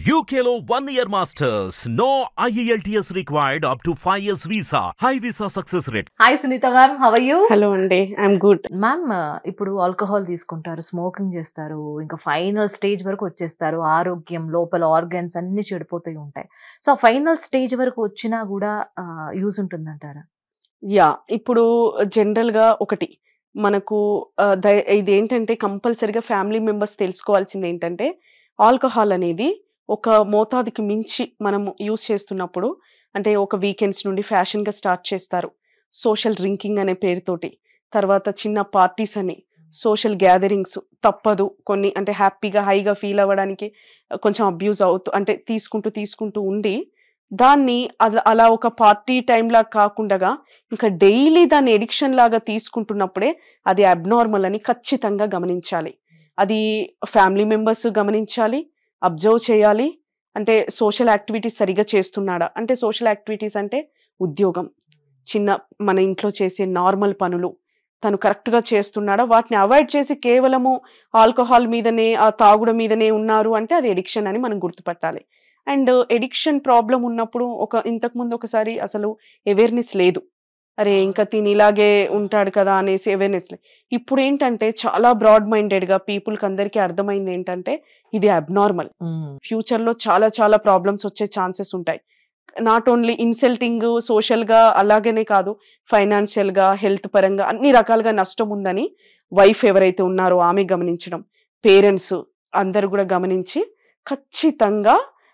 UKLO 1 year masters. No IELTS required up to 5 years visa. High visa success rate. Hi Sunitha ma'am, how are you? Hello అండి, I'm good. Ma'am, ఇప్పుడు alcohol తీసుకుంటారు, smoking చేస్తారు, ఇంకా final stage వరకు వచ్చేస్తారు. ఆరోగ్యం, లోపల ఆర్గన్స్ అన్ని చెడిపోతూ ఉంటాయి. సో ఫైనల్ స్టేజ్ వరకు వచ్చినా కూడా యూజ్ ఉంటుందంటారా? యా, ఇప్పుడు జనరల్ గా ఒకటి మనకు ఇది ఏంటంటే కంపల్సరిగా ఫ్యామిలీ మెంబర్స్ తెలుసుకోవాల్సింది ఏంటంటే ఆల్కహాల్ అనేది ఒక మోతాదుకి మించి మనం యూస్ చేస్తున్నప్పుడు, అంటే ఒక వీకెండ్స్ నుండి ఫ్యాషన్గా స్టార్ట్ చేస్తారు సోషల్ డ్రింకింగ్ అనే పేరుతోటి. తర్వాత చిన్న పార్టీస్ అని, సోషల్ గ్యాదరింగ్స్ తప్పదు కొన్ని, అంటే హ్యాపీగా హైగా ఫీల్ అవ్వడానికి కొంచెం అబ్యూజ్ అవుతూ, అంటే తీసుకుంటూ ఉండి దాన్ని అలా ఒక పార్టీ టైంలా కాకుండా ఇంకా డైలీ దాన్ని ఎడిక్షన్ లాగా తీసుకుంటున్నప్పుడే అది అబ్నార్మల్ అని ఖచ్చితంగా గమనించాలి. అది ఫ్యామిలీ మెంబర్స్ గమనించాలి, అబ్జర్వ్ చేయాలి. అంటే సోషల్ యాక్టివిటీస్ సరిగా చేస్తున్నాడా, అంటే సోషల్ యాక్టివిటీస్ అంటే ఉద్యోగం, చిన్న మన ఇంట్లో చేసే నార్మల్ పనులు తను కరెక్ట్గా చేస్తున్నాడా, వాటిని అవాయిడ్ చేసి కేవలము ఆల్కహాల్ మీదనే, ఆ తాగుడు మీదనే ఉన్నారు అంటే అది ఎడిక్షన్ అని మనం గుర్తుపట్టాలి. అండ్ ఎడిక్షన్ ప్రాబ్లం ఉన్నప్పుడు ఇంతకుముందు ఒకసారి అసలు అవేర్నెస్ లేదు, అరే ఇంకా తిని ఇలాగే ఉంటాడు కదా అనేసి అవేర్నెస్ లేదు. ఇప్పుడు ఏంటంటే చాలా బ్రాడ్ మైండెడ్గా పీపుల్కి అందరికీ అర్థమైంది ఏంటంటే ఇది అబ్నార్మల్, ఫ్యూచర్లో చాలా ప్రాబ్లమ్స్ వచ్చే ఛాన్సెస్ ఉంటాయి. నాట్ ఓన్లీ ఇన్సల్టింగ్ సోషల్గా, అలాగనే కాదు ఫైనాన్షియల్గా, హెల్త్ పరంగా అన్ని రకాలుగా నష్టం ఉందని వైఫ్ ఎవరైతే ఉన్నారో ఆమె గమనించడం, పేరెంట్స్ అందరు కూడా గమనించి ఖచ్చితంగా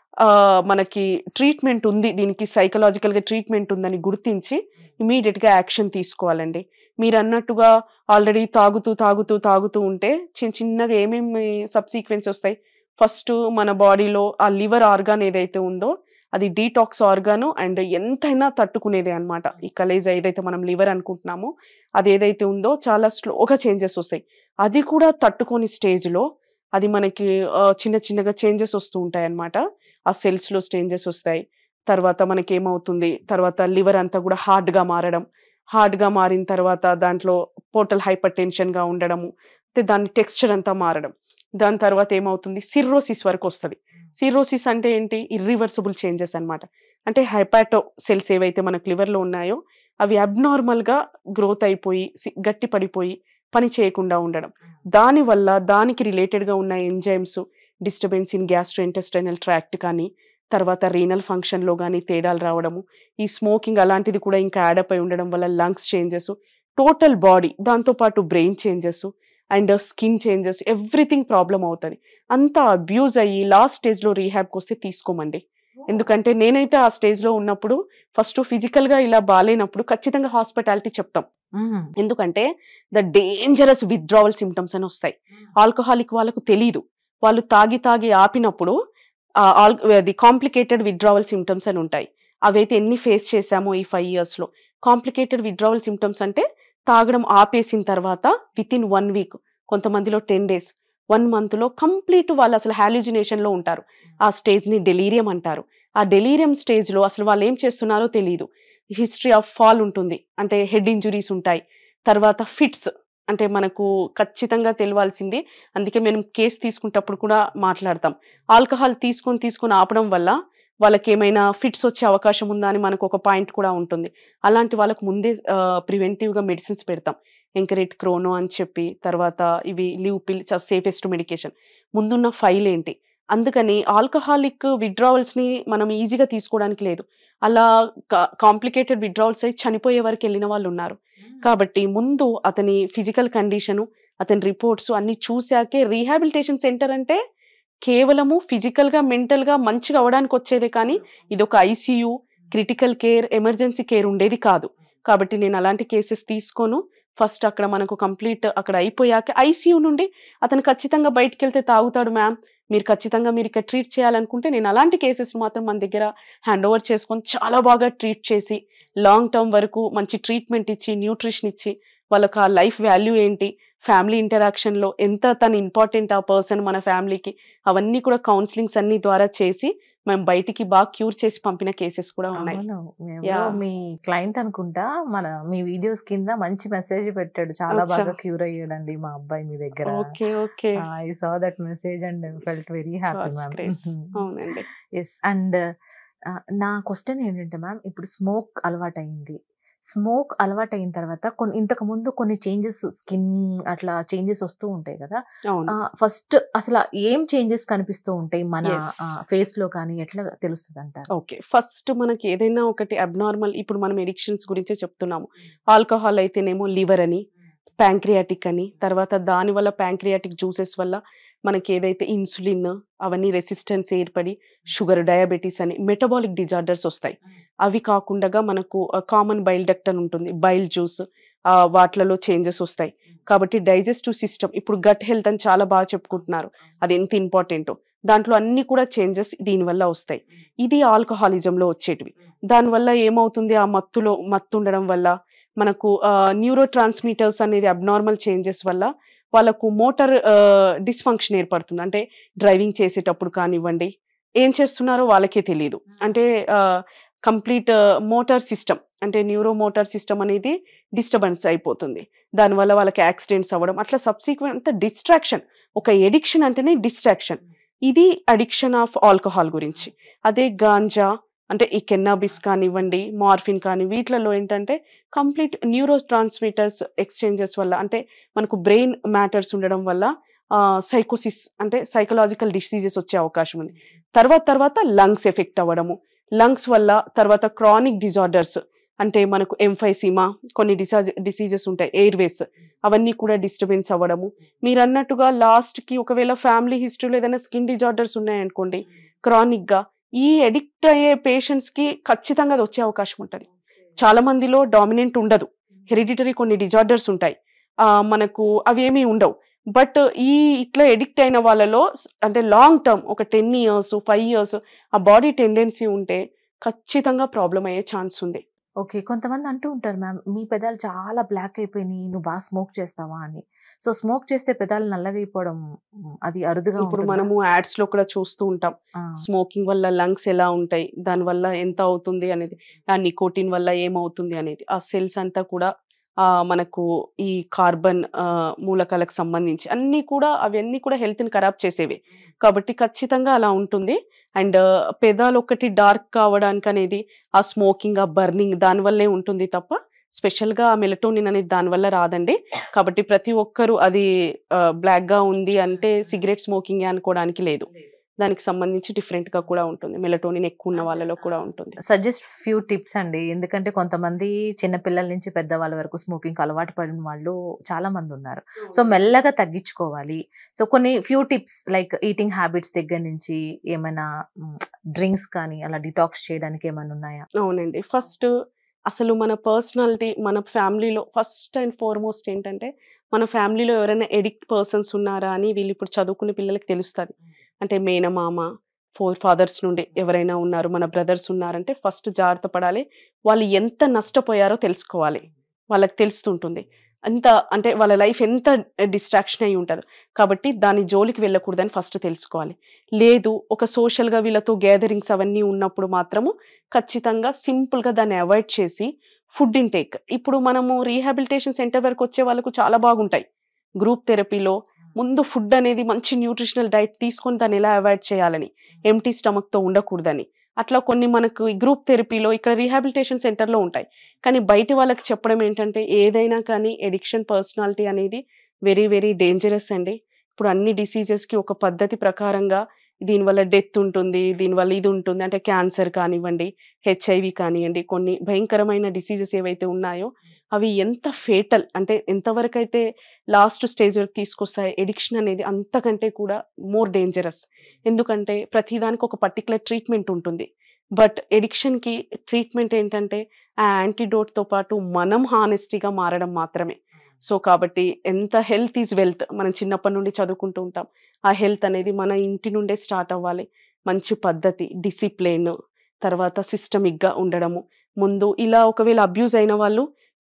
మనకి ట్రీట్మెంట్ ఉంది, దీనికి సైకలాజికల్గా ట్రీట్మెంట్ ఉందని గుర్తించి ఇమీడియట్గా యాక్షన్ తీసుకోవాలండి. మీరు అన్నట్టుగా ఆల్రెడీ తాగుతూ ఉంటే చిన్నగా ఏమేమి సబ్సీక్వెన్స్ వస్తాయి. ఫస్ట్ మన బాడీలో ఆ లివర్ ఆర్గాన్ ఏదైతే ఉందో అది డీటాక్స్ ఆర్గాను, అండ్ ఎంతైనా తట్టుకునేదే అనమాట. ఈ కలేజా ఏదైతే మనం లివర్ అనుకుంటున్నామో అది ఏదైతే ఉందో చాలా స్లోగా చేంజెస్ వస్తాయి. అది కూడా తట్టుకొని స్టేజ్లో అది మనకి చిన్నగా చేంజెస్ వస్తూ ఉంటాయి అన్నమాట. ఆ సెల్స్లో చేంజెస్ వస్తాయి. తర్వాత మనకి ఏమవుతుంది, తర్వాత లివర్ అంతా కూడా హార్డ్గా మారిన తర్వాత దాంట్లో పోర్టల్ హైపర్ టెన్షన్గా ఉండడము, దాని టెక్స్చర్ అంతా మారడం. దాని తర్వాత ఏమవుతుంది, సిర్రోసిస్ వరకు వస్తుంది. సిర్రోసిస్ అంటే ఏంటి, ఇర్రివర్సిబుల్ చేంజెస్ అనమాట. అంటే హైపాటో సెల్స్ ఏవైతే మనకు లివర్లో ఉన్నాయో అవి అబ్నార్మల్గా గ్రోత్ అయిపోయి గట్టి పడిపోయి పని చేయకుండా ఉండడం. దానివల్ల దానికి రిలేటెడ్గా ఉన్న enzymes disturbance in gastrointestinal tract కానీ, తర్వాత రీనల్ ఫంక్షన్లో కానీ తేడాలు రావడము, ఈ స్మోకింగ్ అలాంటిది కూడా ఇంకా యాడప్ అయి ఉండడం వల్ల లంగ్స్ చేంజెస్, టోటల్ బాడీ, దాంతోపాటు brain changes and skin changes, everything problem అవుతుంది. అంతా అబ్యూజ్ అయ్యి లాస్ట్ స్టేజ్లో రీహాబ్కి వస్తే తీసుకోమండి. ఎందుకంటే నేనైతే ఆ స్టేజ్లో ఉన్నప్పుడు ఫస్ట్ ఫిజికల్గా ఇలా బాగాలేనప్పుడు ఖచ్చితంగా హాస్పిటాలిటీ చెప్తాం. ఎందుకంటే ద డేంజరస్ విత్డ్రావల్ సిమ్టమ్స్ అని వస్తాయి. ఆల్కహాలిక్ వాళ్ళకు తెలీదు, వాళ్ళు తాగి ఆపినప్పుడు అది కాంప్లికేటెడ్ విత్డ్రావల్ సిమ్టమ్స్ అని ఉంటాయి. అవైతే ఎన్ని ఫేస్ చేశామో ఈ 5 yearsలో. కాంప్లికేటెడ్ విత్డ్రావల్ సిమ్టమ్స్ అంటే తాగడం ఆపేసిన తర్వాత వితిన్ 1 week, కొంతమందిలో 10 days, 1 monthలో కంప్లీట్ వాళ్ళు అసలు హాల్యూజినేషన్లో ఉంటారు. ఆ స్టేజ్ని డెలీరియం అంటారు. ఆ డెలీరియం స్టేజ్లో అసలు వాళ్ళు ఏం చేస్తున్నారో తెలియదు. హిస్టరీ ఆఫ్ ఫాల్ ఉంటుంది, అంటే హెడ్ ఇంజురీస్ ఉంటాయి. తర్వాత ఫిట్స్, అంటే మనకు ఖచ్చితంగా తెలియాల్సింది, అందుకే మేము కేసు తీసుకునేటప్పుడు కూడా మాట్లాడతాం. ఆల్కహాల్ తీసుకొని ఆపడం వల్ల వాళ్ళకి ఏమైనా ఫిట్స్ వచ్చే అవకాశం ఉందా అని మనకు ఒక పాయింట్ కూడా ఉంటుంది. అలాంటి వాళ్ళకు ముందే ప్రివెంటివ్గా మెడిసిన్స్ పెడతాం, ఎంకరేట్ క్రోనో అని చెప్పి. తర్వాత ఇవి లివ్ పిల్, సేఫెస్ట్ మెడికేషన్. ముందున్న ఫైల్ ఏంటి, అందుకని ఆల్కహాలిక్ విత్డ్రావల్స్ని మనం ఈజీగా తీసుకోవడానికి లేదు. అలా కాంప్లికేటెడ్ విత్డ్రావల్స్ అయి చనిపోయే వరకు వెళ్ళిన వాళ్ళు ఉన్నారు. కాబట్టి ముందు అతని ఫిజికల్ కండిషను, అతని రిపోర్ట్స్ అన్ని చూశాకే రీహాబిలిటేషన్ సెంటర్ అంటే కేవలము ఫిజికల్గా మెంటల్గా మంచిగా అవ్వడానికి వచ్చేదే, కానీ ఇది ఒక ICU, critical care, emergency care ఉండేది కాదు. కాబట్టి నేను అలాంటి కేసెస్ తీసుకోను. ఫస్ట్ అక్కడ మనకు కంప్లీట్ అక్కడ అయిపోయాక ఐసీయూ నుండి అతను ఖచ్చితంగా బయటికి వెళ్తే తాగుతాడు మ్యామ్, మీరు ఖచ్చితంగా మీరు ఇక్కడ ట్రీట్ చేయాలనుకుంటే నేను అలాంటి కేసెస్ మాత్రం మన దగ్గర హ్యాండ్ ఓవర్ చేసుకొని చాలా బాగా ట్రీట్ చేసి లాంగ్ టర్మ్ వరకు మంచి ట్రీట్మెంట్ ఇచ్చి, న్యూట్రిషన్ ఇచ్చి వాళ్ళకి ఆ లైఫ్ వాల్యూ ఏంటి, ఫ్యామిలీ ఇంటరాక్షన్లో ఎంత తను ఇంపార్టెంట్ ఆ పర్సన్ మన ఫ్యామిలీకి, అవన్నీ కూడా కౌన్సిలింగ్స్ అన్ని ద్వారా చేసి మేము బయటికి బాగా క్యూర్ చేసి పంపిన కేసెస్ కూడా ఉన్నాయి. అవును. ఎవరో యాహ్! మీ క్లయింట్ అనుకుంటా మీ వీడియోస్ కింద మంచి మెసేజ్ పెట్టాడు. చాలా అచ్చా! బాగా క్యూర్ అయ్యాడండి మా అబ్బాయి మీ దగ్గర. Okay. Okay. I saw that message and felt very happy God's ma'am. Grace. అవునండి. యెస్. అండ్ నా క్వెషన్ ఏంటంటే మ్యామ్, ఇప్పుడు స్మోక్ అలవాటయింది. స్మోక్ అలవాటయిన తర్వాత ఇంతకుముందు కొన్ని చేంజెస్ స్కిన్ అట్లా చేంజెస్ వస్తూ ఉంటాయి కదా! అవును. ఫస్ట్ అసల ఏం చేంజెస్ కనిపిస్తూ ఉంటాయి మన యెస్. ఫేస్‌లో కానీ ఎట్లా తెలుస్తదంటారు? ఓకే. ఫస్ట్ మనకి ఏదైనా ఒకటి అబ్నార్మల్, ఇప్పుడు మనం ఎడిక్షన్స్ గురించే చెప్తున్నాము. ఆల్కహాల్ అయితేనేమో లివర్ అని, ప్యాంక్రియాటిక్ అని, తర్వాత దానివల్ల ప్యాంక్రియాటిక్ జ్యూసెస్ వల్ల మనకి ఏదైతే ఇన్సులిన్ అవన్నీ రెసిస్టెన్స్ ఏర్పడి షుగర్, డయాబెటీస్ అని మెటబాలిక్ డిజార్డర్స్ వస్తాయి. అవి కాకుండా మనకు కామన్ బైల్ డక్ట్ అని ఉంటుంది. బైల్ జ్యూస్ వాటిలలో చేంజెస్ వస్తాయి. కాబట్టి డైజెస్టివ్ సిస్టమ్, ఇప్పుడు గట్ హెల్త్ అని చాలా బాగా చెప్పుకుంటున్నారు. అది ఎంత ఇంపార్టెంటో. దాంట్లో అన్ని కూడా చేంజెస్ దీనివల్ల వస్తాయి. ఇది ఆల్కహాలిజంలో వచ్చేటివి. దానివల్ల ఏమవుతుంది, ఆ మత్తు ఉండడం వల్ల మనకు న్యూరో ట్రాన్స్మిటర్స్ అనేది అబ్నార్మల్ చేంజెస్ వల్ల వాళ్ళకు మోటార్ డిస్ఫంక్షన్ ఏర్పడుతుంది. అంటే డ్రైవింగ్ చేసేటప్పుడు కానివ్వండి, ఏం చేస్తున్నారో వాళ్ళకే తెలీదు. అంటే కంప్లీట్ మోటార్ సిస్టమ్, అంటే న్యూరో మోటార్ సిస్టమ్ అనేది డిస్టర్బెన్స్ అయిపోతుంది. దానివల్ల వాళ్ళకి యాక్సిడెంట్స్ అవ్వడం, అట్లా సబ్సిక్వెంట్ డిస్ట్రాక్షన్. ఒక ఎడిక్షన్ అంటేనే డిస్ట్రాక్షన్. ఇది అడిక్షన్ ఆఫ్ ఆల్కహాల్ గురించి. అదే గాంజా అంటే ఈ కెన్నాబిస్ కానివ్వండి, మార్ఫిన్ కానీ, వీటిలలో ఏంటంటే కంప్లీట్ న్యూరో ట్రాన్స్మిటర్స్ ఎక్స్చేంజెస్ వల్ల, అంటే మనకు బ్రెయిన్ మ్యాటర్స్ ఉండడం వల్ల సైకోసిస్ అంటే సైకలాజికల్ డిసీజెస్ వచ్చే అవకాశం ఉంది. తర్వాత లంగ్స్ ఎఫెక్ట్ అవ్వడము, లంగ్స్ వల్ల తర్వాత క్రానిక్ డిజార్డర్స్, అంటే మనకు ఎంఫైసీమా, కొన్ని డిసీజెస్ ఉంటాయి, ఎయిర్వేస్, అవన్నీ కూడా డిస్టర్బెన్స్ అవ్వడము. మీరు అన్నట్టుగా లాస్ట్కి ఒకవేళ ఫ్యామిలీ హిస్టరీలో ఏదైనా స్కిన్ డిజార్డర్స్ ఉన్నాయనుకోండి క్రానిక్గా, ఈ ఎడిక్ట్ అయ్యే పేషెంట్స్కి ఖచ్చితంగా అది వచ్చే అవకాశం ఉంటుంది. చాలా మందిలో డామినెంట్ ఉండదు, హెరిడిటరీ కొన్ని డిజార్డర్స్ ఉంటాయి, మనకు అవేమీ ఉండవు. బట్ ఇట్లా ఎడిక్ట్ అయిన వాళ్ళలో అంటే లాంగ్ టర్మ్ ఒక 10 years 5 years ఆ బాడీ టెండెన్సీ ఉంటే ఖచ్చితంగా ప్రాబ్లం అయ్యే ఛాన్స్ ఉంది. ఓకే. కొంతమంది అంటూ ఉంటారు మ్యామ్, మీ పెదాలు చాలా బ్లాక్ అయిపోయినాయి, నువ్వు బాగా స్మోక్ చేస్తావా అని. సో స్మోక్ చేస్తే పెదాలు నల్లగా అయిపోవడం అది అరుదుగా ఇప్పుడు ఉంటుందా? మనము యాడ్స్ లో కూడా చూస్తూ ఉంటాం, ఆ, స్మోకింగ్ వల్ల లంగ్స్ ఎలా ఉంటాయి, దానివల్ల ఎంత అవుతుంది అనేది, ఆ నికోటిన్ వల్ల ఏమవుతుంది అనేది, ఆ సెల్స్ అంతా కూడా మనకు ఈ కార్బన్ మూలకాలకు సంబంధించి అవన్నీ కూడా హెల్త్ని ఖరాబ్ చేసేవి. కాబట్టి ఖచ్చితంగా అలా ఉంటుంది. అండ్ పెదాలు ఒకటి డార్క్ కావడానికి అనేది ఆ స్మోకింగ్, ఆ బర్నింగ్ దానివల్లే ఉంటుంది తప్ప స్పెషల్గా మెలటోనిన్ అనేది దానివల్ల రాదండి. కాబట్టి ప్రతి ఒక్కరు అది బ్లాక్గా ఉంది అంటే సిగరెట్ స్మోకింగ్ అనుకోవడానికి లేదు. దానికి సంబంధించి డిఫరెంట్గా కూడా ఉంటుంది, మెలటోనిన్ ఎక్కువ ఉన్న వాళ్ళలో కూడా ఉంటుంది. సజెస్ట్ ఫ్యూ టిప్స్ అండి. ఎందుకంటే కొంతమంది చిన్న పిల్లల నుంచి పెద్దవాళ్ళ వరకు స్మోకింగ్ అలవాటు పడిన వాళ్ళు చాలా మంది ఉన్నారు. సో మెల్లగా తగ్గించుకోవాలి. సో కొన్ని few tips like eating habits దగ్గర నుంచి ఏమైనా డ్రింక్స్ కానీ అలా డిటాక్స్ చేయడానికి ఏమైనా ఉన్నాయా? అవునండి. ఫస్ట్ అసలు మన పర్సనాలిటీ, మన ఫ్యామిలీలో ఫస్ట్ అండ్ ఫార్మోస్ట్ ఏంటంటే మన ఫ్యామిలీలో ఎవరైనా ఎడిక్ట్ పర్సన్స్ ఉన్నారా అని వీళ్ళు ఇప్పుడు చదువుకునే పిల్లలకి తెలుస్తుంది. అంటే మేనమామ, ఫాదర్స్ నుండి ఎవరైనా ఉన్నారు, మన బ్రదర్స్ ఉన్నారంటే ఫస్ట్ జాగ్రత్త పడాలి. వాళ్ళు ఎంత నష్టపోయారో తెలుసుకోవాలి, వాళ్ళకి తెలుస్తుంటుంది. అంటే వాళ్ళ లైఫ్ ఎంత డిస్ట్రాక్షన్ అయి ఉంటుంది. కాబట్టి దాని జోలికి వెళ్ళకూడదని ఫస్ట్ తెలుసుకోవాలి. లేదు ఒక సోషల్గా వీళ్ళతో గ్యాదరింగ్స్ అవన్నీ ఉన్నప్పుడు మాత్రము ఖచ్చితంగా సింపుల్గా దాన్ని అవాయిడ్ చేసి ఫుడ్ ఇంటేక్, ఇప్పుడు మనము రీహాబిలిటేషన్ సెంటర్ వరకు వచ్చే వాళ్ళకు చాలా బాగుంటాయి. గ్రూప్ థెరపీలో ముందు ఫుడ్ అనేది మంచి న్యూట్రిషనల్ డైట్ తీసుకొని దాన్ని ఎలా అవాయిడ్ చేయాలని, ఎంటీ స్టమక్తో ఉండకూడదని, అట్లా కొన్ని మనకు గ్రూప్ థెరపీలో ఇక్కడ రీహాబిలిటేషన్ సెంటర్లో ఉంటాయి. కానీ బయట వాళ్ళకి చెప్పడం ఏంటంటే ఏదైనా కానీ ఎడిక్షన్ పర్సనాలిటీ అనేది వెరీ వెరీ డేంజరస్ అండి. ఇప్పుడు అన్ని డిసీజెస్కి ఒక పద్ధతి ప్రకారంగా దీనివల్ల డెత్ ఉంటుంది, దీనివల్ల ఇది ఉంటుంది, అంటే క్యాన్సర్ కానివ్వండి, హెచ్ఐవి కానివ్వండి, కొన్ని భయంకరమైన డిసీజెస్ ఏవైతే ఉన్నాయో అవి ఎంత ఫేటల్, అంటే ఎంతవరకు అయితే లాస్ట్ స్టేజ్ వరకు తీసుకొస్తాయి, ఎడిక్షన్ అనేది అంతకంటే కూడా మోర్ డేంజరస్. ఎందుకంటే ప్రతిదానికి ఒక పర్టికులర్ ట్రీట్మెంట్ ఉంటుంది. బట్ ఎడిక్షన్కి ట్రీట్మెంట్ ఏంటంటే ఆ యాంటీడోట్తో పాటు మనం హానెస్టీగా మారడం మాత్రమే. సో కాబట్టి ఎంత హెల్త్ ఈజ్ వెల్త్, మనం చిన్నప్పటి నుండి చదువుకుంటూ ఉంటాం. ఆ హెల్త్ అనేది మన ఇంటి నుండే స్టార్ట్ అవ్వాలి. మంచి పద్ధతి, డిసిప్లిన్, తర్వాత సిస్టమిక్గా ఉండడము. ముందు ఇలా ఒకవేళ అబ్యూజ్ అయిన వాళ్ళు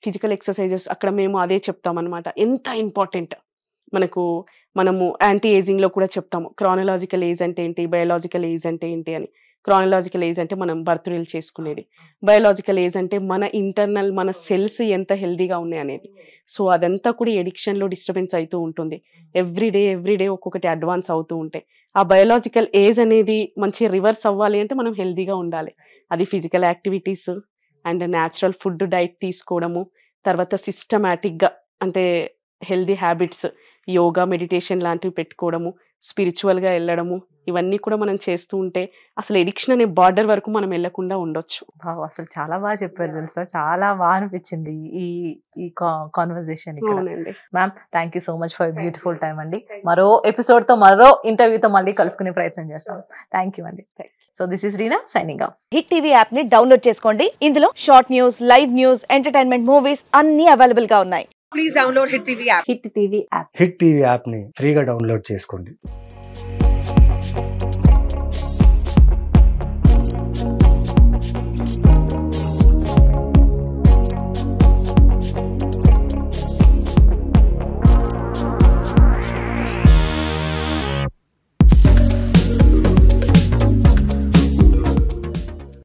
ఫిజికల్ ఎక్సర్సైజెస్ అక్కడ మేము అదే చెప్తామన్నమాట. ఎంత ఇంపార్టెంట్ మనము యాంటీ ఏజింగ్లో కూడా చెప్తాము క్రానలాజికల్ ఏజ్ అంటే ఏంటి, బయోలాజికల్ ఏజ్ అంటే ఏంటి అని. క్రానలాజికల్ ఏజ్ అంటే మనం బర్త్ రీల్ చేసుకునేది, బయోలాజికల్ ఏజ్ అంటే మన ఇంటర్నల్ మన సెల్స్ ఎంత హెల్దీగా ఉన్నాయి అనేది. సో అదంతా కూడా ఎడిక్షన్లో డిస్టర్బెన్స్ అవుతూ ఉంటుంది. ఎవ్రీడే ఒక్కొక్కటి అడ్వాన్స్ అవుతూ ఉంటాయి. ఆ బయోలాజికల్ ఏజ్ అనేది మంచి రివర్స్ అవ్వాలి అంటే మనం హెల్దీగా ఉండాలి. అది physical activities and natural food diet తీసుకోవడము, తర్వాత సిస్టమాటిక్గా అంటే హెల్దీ హ్యాబిట్స్, యోగా, మెడిటేషన్ లాంటివి పెట్టుకోవడము, స్పిరిచువల్గా వెళ్ళడము, ఇవన్నీ కూడా మనం చేస్తూ ఉంటే అసలు ఎడిక్షన్ అనే బార్డర్ వరకు మనం వెళ్ళకుండా ఉండొచ్చు. అసలు చాలా బాగా చెప్పారు తెలుసా, చాలా బాగా అనిపించింది ఈ conversation. Ma'am thank you so much for beautiful time అండి. మరో ఎపిసోడ్ తో మరో ఇంటర్వ్యూతో మళ్ళీ కలుసుకునే ప్రయత్నం చేస్తాం. థ్యాంక్ యూ అండి. So this is Reena signing off. Hit TV app ని డౌన్లోడ్ చేసుకోండి. ఇందులో short news, live news, entertainment movies అన్ని అవైలబుల్ గా ఉన్నాయి. Please download hit TV app. Hit TV app ని ఫ్రీగా డౌన్లోడ్ చేసుకోండి.